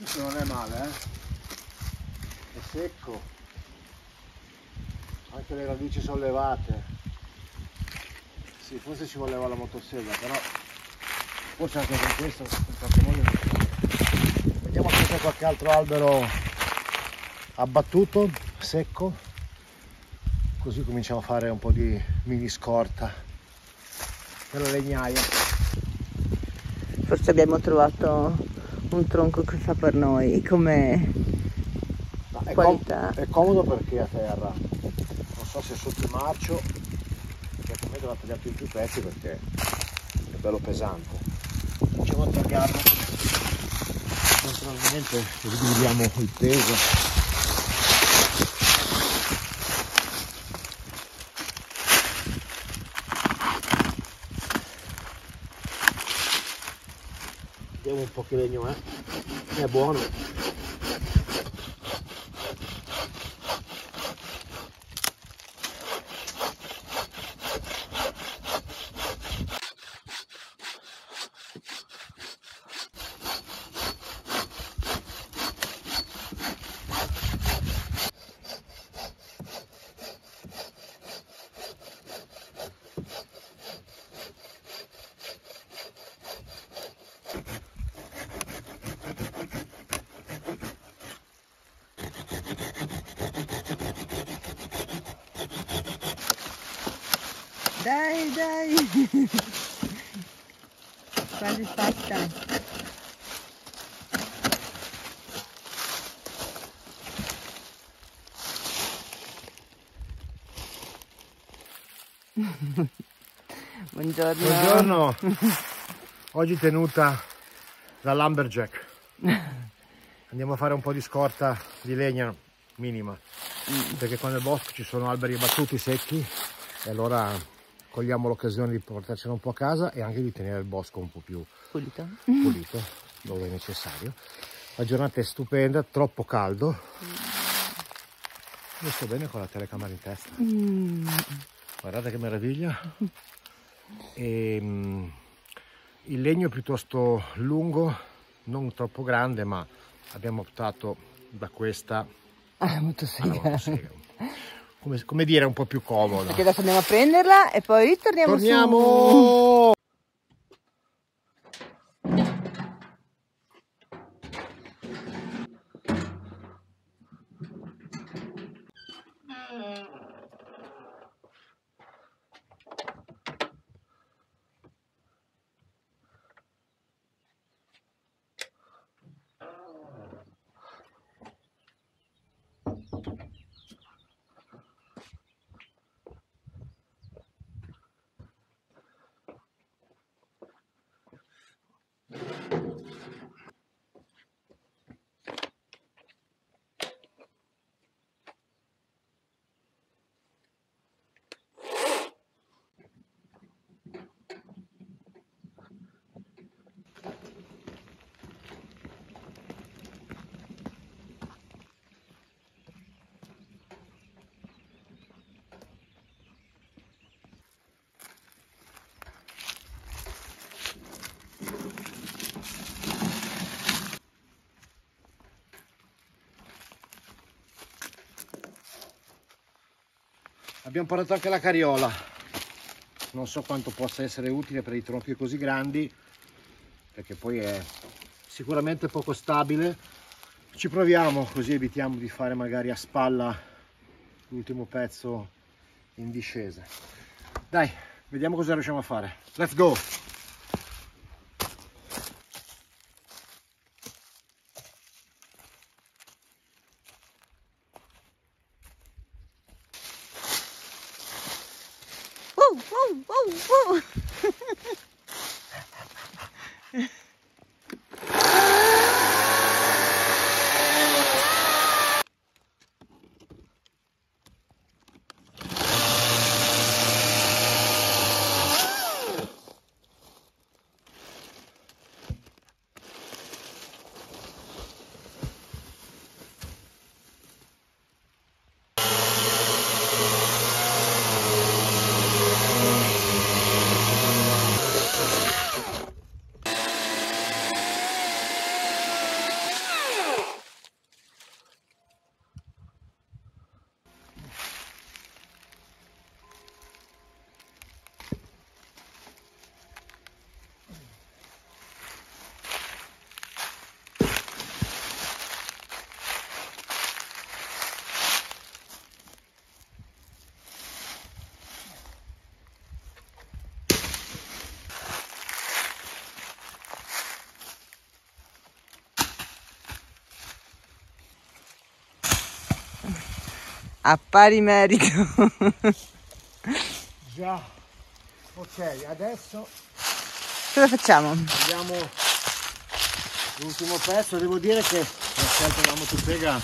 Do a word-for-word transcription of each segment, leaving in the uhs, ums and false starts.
Non è male, eh? È secco, anche le radici sollevate. Sì, forse ci voleva la motosega, però forse anche con questo in qualche modo. Vediamo se c'è qualche altro albero abbattuto, secco, così cominciamo a fare un po' di mini scorta per la legnaia. Forse abbiamo trovato un tronco che fa per noi come no, è qualità. Com è comodo perché è a terra, non so se è sotto il marcio, certamente va tagliato in più pezzi perché è bello pesante. Cominciamo a tagliarlo, controllamente ridividiamo il peso. Vediamo un po' che legno è, è buono. Dai, dai! Quasi fatta! Buongiorno! Buongiorno! Oggi tenuta da Lumberjack. Andiamo a fare un po' di scorta di legna minima, mm. perché qua nel bosco ci sono alberi abbattuti secchi e allora cogliamo l'occasione di portarcela un po' a casa e anche di tenere il bosco un po' più pulito, pulito dove è necessario. La giornata è stupenda, troppo caldo. Io sto bene con la telecamera in testa. Mm. Guardate che meraviglia. E, um, il legno è piuttosto lungo, non troppo grande, ma abbiamo optato da questa alla motosega. Alla motosega. Come, come dire, un po' più comodo. Perché adesso andiamo a prenderla e poi ritorniamo Torniamo! su. Abbiamo portato anche la carriola, non so quanto possa essere utile per i tronchi così grandi, perché poi è sicuramente poco stabile. Ci proviamo, così evitiamo di fare magari a spalla l'ultimo pezzo in discesa. Dai, vediamo cosa riusciamo a fare. Let's go! Woo, woo, woo. A pari merito. Già. Ok, adesso cosa facciamo? abbiamo l'ultimo pezzo. Devo dire che la scelta della motosega,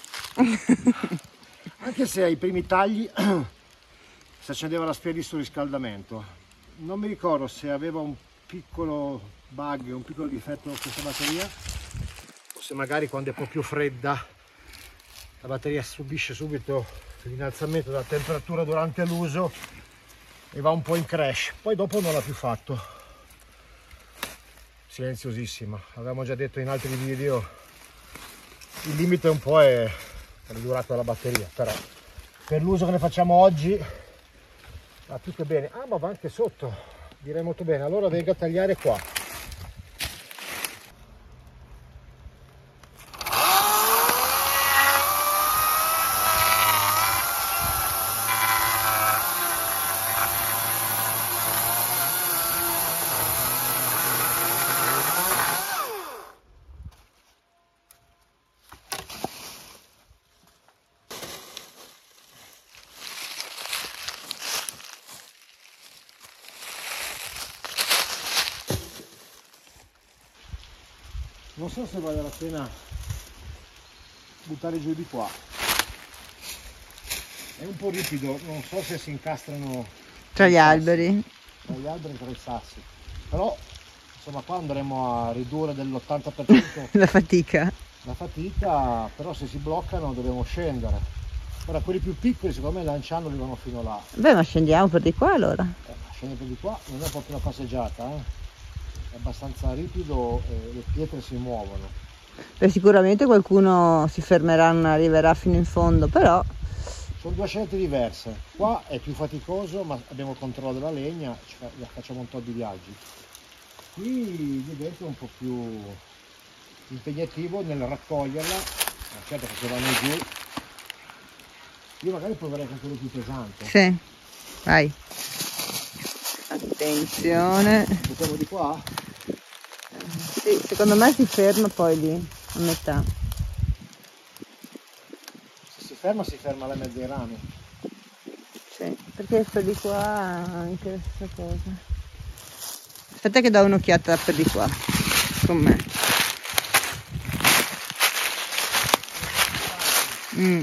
anche se ai primi tagli si accendeva la spia di surriscaldamento, non mi ricordo se aveva un piccolo bug, un piccolo difetto questa batteria, o se magari quando è un po' più fredda la batteria subisce subito l'innalzamento della temperatura durante l'uso e va un po' in crash. Poi dopo non l'ha più fatto. Silenziosissima. Avevamo già detto in altri video, il limite un po' è la durata della batteria, però per l'uso che ne facciamo oggi va più che bene. Ah, ma va anche sotto, direi molto bene. Allora vengo a tagliare qua. Non so se vale la pena buttare giù di qua, è un po' ripido, non so se si incastrano tra gli alberi, tra gli alberi e tra i sassi, però insomma qua andremo a ridurre dell'ottanta per cento la fatica. la fatica, però se si bloccano dobbiamo scendere. Ora quelli più piccoli secondo me lanciandoli vanno fino là. Beh, ma scendiamo per di qua allora. Eh, scendere per di qua non è proprio una passeggiata, eh? È abbastanza ripido e le pietre si muovono. Beh, sicuramente qualcuno si fermerà, non arriverà fino in fondo, però sono due scelte diverse. Qua è più faticoso, ma abbiamo il controllo della legna, facciamo un po' di viaggi. Qui diventa un po' più impegnativo nel raccoglierla, ma certo perché vanno giù. Io magari proverei con quello più pesante. Sì, vai. Attenzione. Mettiamo di qua? Sì, secondo me si ferma poi lì, a metà. Se si ferma, si ferma alle mezze rami. Sì, perché sto di qua anche la stessa cosa. Aspetta che do un'occhiata per di qua, con me. Mm.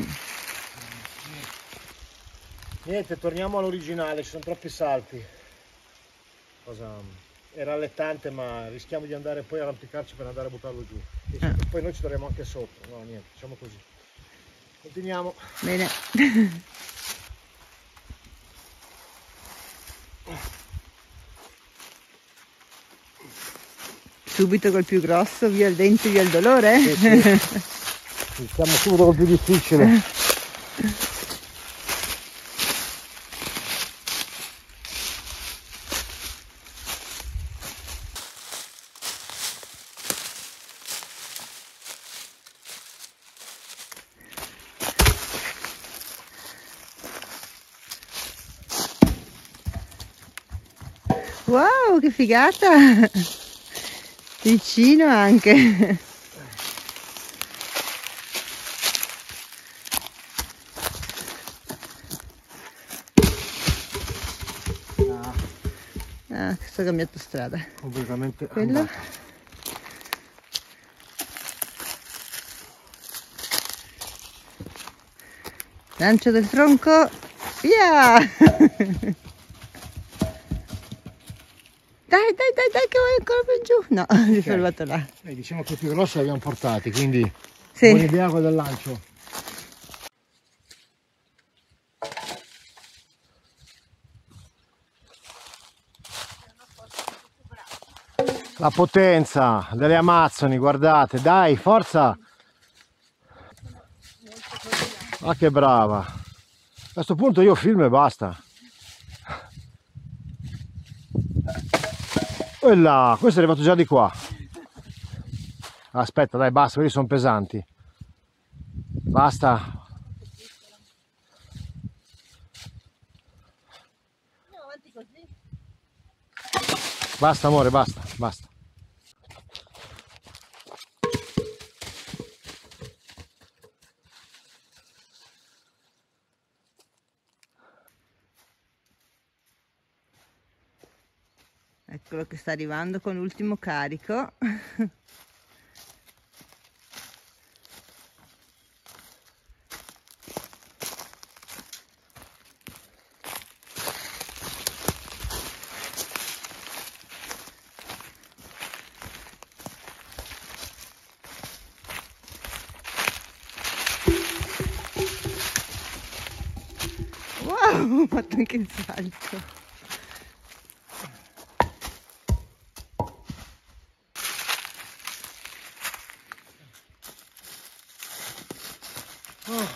Niente, torniamo all'originale, ci sono troppi salti. Cosa... Era allettante, ma rischiamo di andare poi a arrampicarci per andare a buttarlo giù. E Ah. poi noi ci troviamo anche sotto. No, niente, facciamo così. Continuiamo. Bene. Subito col più grosso, via il dente, via il dolore. Sì, sì. Iniziamo subito col più difficile. Wow, che figata! Vicino anche. Ah, sto cambiando strada. Completamente Quello? andato. Lancio del tronco, via! Dai, dai, dai, dai, che vai ancora più giù. No, okay. Si è fermato là. Eh, diciamo che i più grossi li abbiamo portati, quindi sì. Buona idea quella del lancio. La potenza delle Amazzoni, guardate, dai, forza! Ah, che brava! A questo punto io filmo e basta. E là, questo è arrivato già di qua. Aspetta, dai, basta, quelli sono pesanti. Basta. Basta amore, basta, basta. Eccolo che sta arrivando con l'ultimo carico. Wow, ho fatto anche il salto. Oh.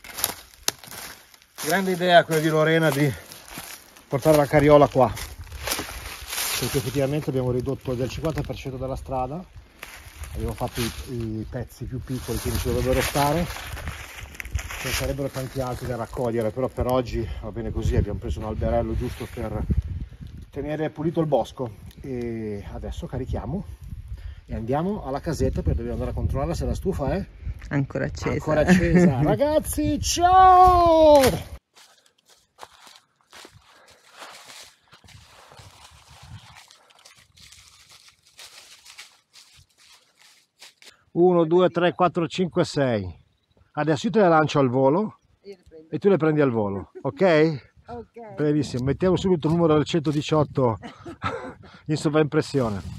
Grande idea quella di Lorena di portare la carriola qua, perché effettivamente abbiamo ridotto del cinquanta per cento della strada, abbiamo fatto i, i pezzi più piccoli che ci dovrebbero stare, ce ne sarebbero tanti altri da raccogliere, però per oggi va bene così, abbiamo preso un alberello giusto per tenere pulito il bosco e adesso carichiamo e andiamo alla casetta perché dobbiamo andare a controllare se la stufa è ancora accesa. Ancora accesa. Ragazzi, ciao! uno, due, tre, quattro, cinque, sei. Adesso io te le lancio al volo e tu le prendi al volo, ok? Ok. Benissimo, mettiamo subito il numero del centodiciotto in sovraimpressione.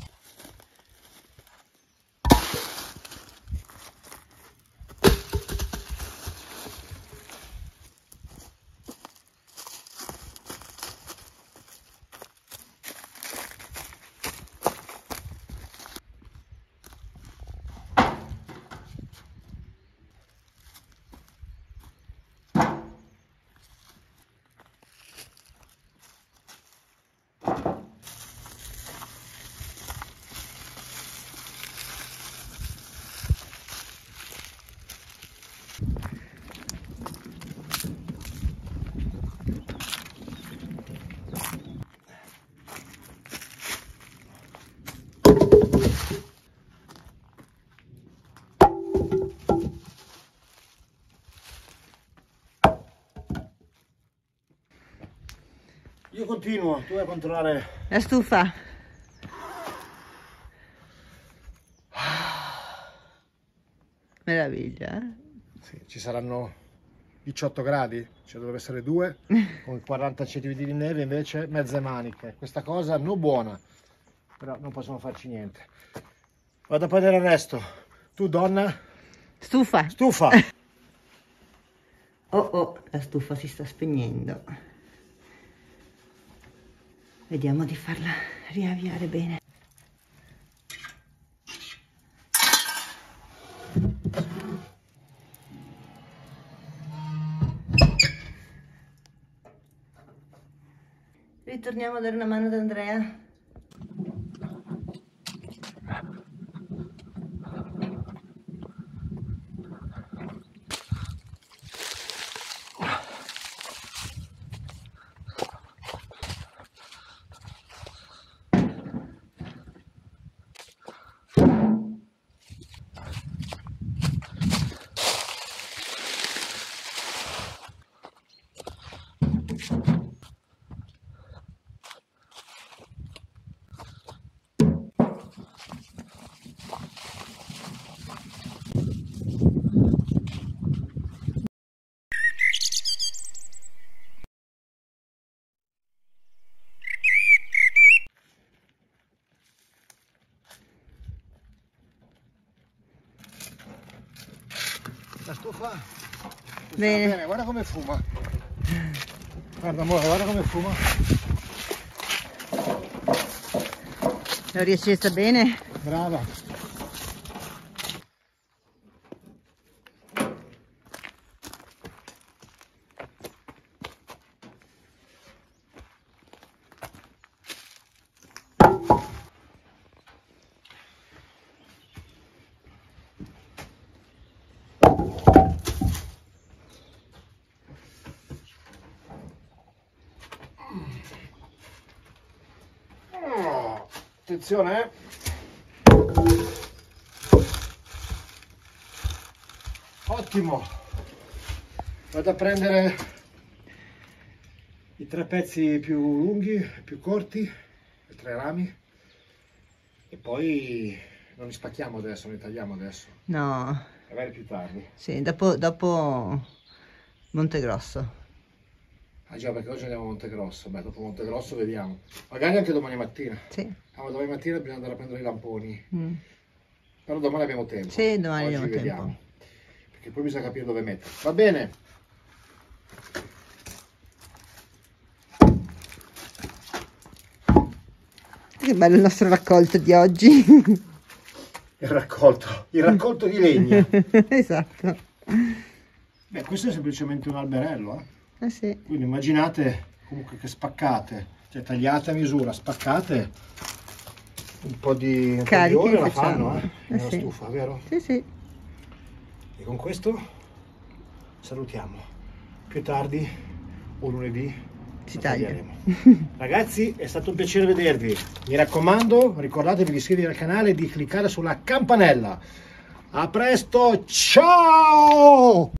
Io continuo, tu vai a controllare la stufa. Meraviglia, eh? Sì, ci saranno diciotto gradi, cioè dovrebbe essere due, con quaranta centimetri di neve, invece mezze maniche. Questa cosa non buona, però non possiamo farci niente. Vado a prendere il resto. Tu, donna? Stufa. Stufa! Oh oh, la stufa si sta spegnendo. Vediamo di farla riavviare bene. Ritorniamo a dare una mano ad Andrea. La stufa? Bene. Bene, guarda come fuma. Guarda amore, guarda come fuma. L'ho riaccesa bene? Brava. Attenzione, eh. Ottimo. Vado a prendere i tre pezzi più lunghi, più corti, tre rami e poi non li spacchiamo adesso, li tagliamo adesso, No, magari più tardi. sì, dopo, dopo Montegrosso. Ah già, perché oggi andiamo a Montegrosso, beh dopo Montegrosso vediamo, magari anche domani mattina. Sì. Ah, ma domani mattina bisogna andare a prendere i lamponi, Mm. però domani abbiamo tempo. Sì, domani oggi abbiamo vediamo, tempo. perché poi bisogna capire dove mettere. Va bene. Che bello il nostro raccolto di oggi. Il raccolto, il raccolto di legna. Esatto. Beh, questo è semplicemente un alberello, eh? Eh sì. Quindi immaginate comunque che spaccate, cioè tagliate a misura, spaccate, un po' di, un po' di ore la fanno, eh? Nella sì. stufa, vero? Sì, sì. E con questo salutiamo. Più tardi o lunedì Si lo taglia. taglieremo. Ragazzi, è stato un piacere vedervi. Mi raccomando, ricordatevi di iscrivervi al canale e di cliccare sulla campanella. A presto, ciao!